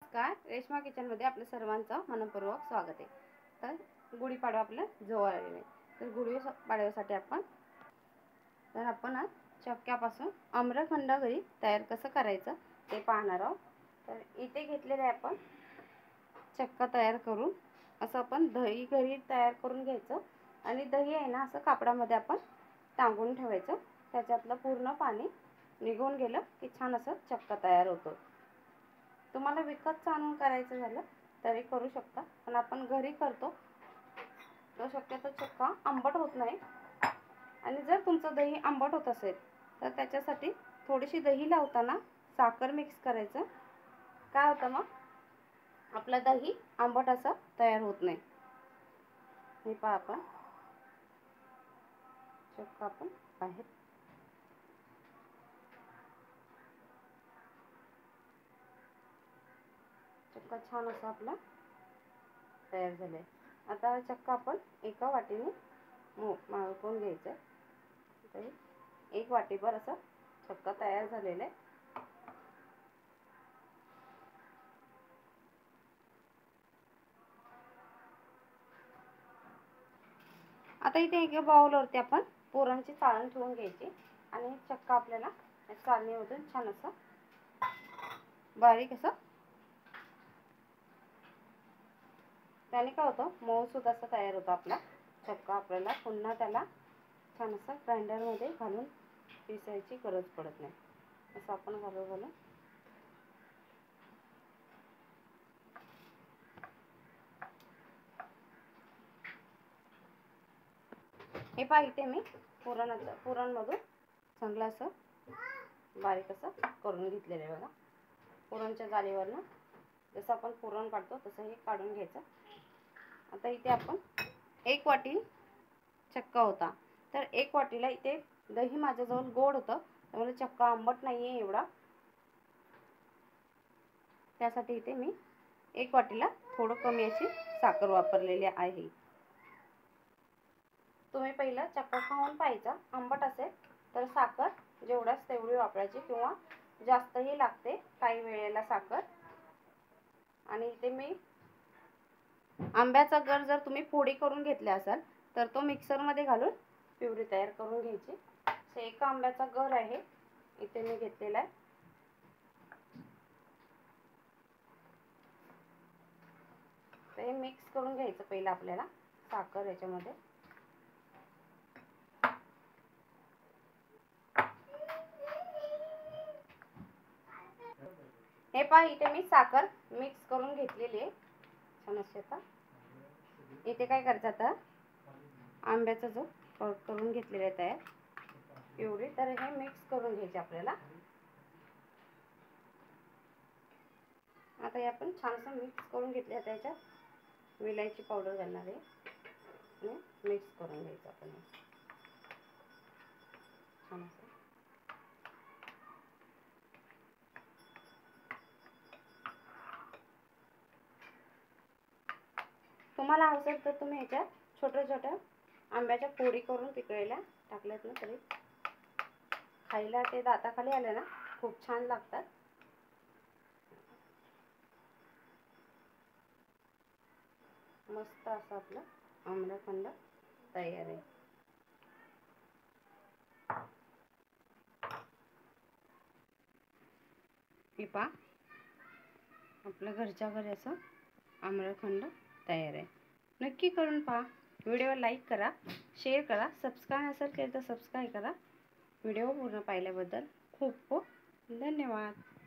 नमस्कार, रेश्मा किचनमध्ये आपल्या सर्वांचं मनपूर्वक स्वागत आहे। तर गुढीपाडवा आपल्या जवळ आलेला आहे। तर गुढीपाडव्यासाठी आपण आज चक्क्यापासून आम्रखंड घरी तयार कसं करायचं ते पाहणार आहोत। तर इथे घेतलेले आपण चक्का तयार करून असं आपण दही घरी तयार करून घ्यायचं आणि दही आहे ना असं कापडामध्ये आपण टांगून ठेवायचं। त्याच्यातलं पूर्ण पाणी निघून गेलं की छान असं चक्का तयार होतो। तुम्हाला विकत आणून करायचं झालं तरी करू शकता, पण आपण घरी करतो तो शक्यतो चक्का आंबट होत नाही। आणि जर तुमचं दही आंबट होत असेल तर त्याच्यासाठी थोडीशी दही लावताना साखर मिक्स करायचं। काय होतं मग आपलं दही आंबट असं तयार होत नाही। हे पहा आपण चक्का आपण बाहेर चक्का छान असा आपला तयार झालाय। आता हा चक्का आपण एका वाटीने मळून घ्यायचा। तर एक वाटीभर असा चक्का तयार झालेला आहे। आता इथे एका बाउलवरती आपण पुरणची चाळण ठेवून घ्यायची आणि चक्का आपल्याला चाळणीमधून छान असं बारीक असं त्याने काय होतं मऊसूत असं तयार होतं आपला चक्का। आपल्याला पुन्हा त्याला छान असं ग्राइंडरमध्ये घालून पिसायची गरज पडत नाही। असं आपण घालून हे पहा इथे मी पुरणमधून चांगलं असं बारीक असं करून घेतलेलं आहे बघा। पुरणच्या जाळीवरनं जसं आपण पुरण काढतो तसं हे काढून घ्यायचं। आता इथे आपण एक वाटी चक्का होता, तर एक वाटीला इथे दही माझ्याजवळ गोड होतं त्यामुळे चक्का आंबट नाही आहे एवढा, त्यासाठी इथे मी एक वाटीला थोडं कमी अशी साखर वापरलेली आहे। तुम्ही पहिला चक्का खाऊन पाहायचा, आंबट असेल तर साखर जेवढ्याच तेवढी वापरायची किंवा जास्तही लागते काही वेळेला साखर। आणि इथे मी आंब्याचा गर जर तुम्ही फोडी करून घेतला असाल तर तो मिक्सरमध्ये घालून प्युरी तयार करून घ्यायची। तर एका आंब्याचा गर आहे इथे मी घेतलेला आहे। तर हे मिक्स करून घ्यायचं पहिला आपल्याला साखर याच्यामध्ये। हे पहा इथे मी साखर मिक्स करून घेतलेली आहे छान अशी। आता इथे काय करायचं, आता आंब्याचा जो करून घेतलेला आहे तयार प्युरी, तर हे मिक्स करून घ्यायचे आपल्याला। आता हे आपण छान असं मिक्स करून घेतले। आता याच्यात विलायची पावडर घालणार आहे आणि मिक्स करून घ्यायचं आपण छान असं। तुम्हाला असेल तर तुम्ही ह्याच्यात छोट्या छोट्या आंब्याच्या फोडी करून पिकळलेल्या टाकल्यात ना तरी खायला ते दाताखाली आले ना खूप छान लागतात। मस्त असं आपलं आम्रखंड तयार आहे। हे पहा आपलं घरच्या घरी असं आम्रखंड तयार आहे। नक्की करून पहा। व्हिडिओ लाईक करा, शेअर करा, सबस्क्राईब नसेल केलं तर सबस्क्राईब करा। व्हिडिओ पूर्ण पाहिल्याबद्दल खूप खूप धन्यवाद।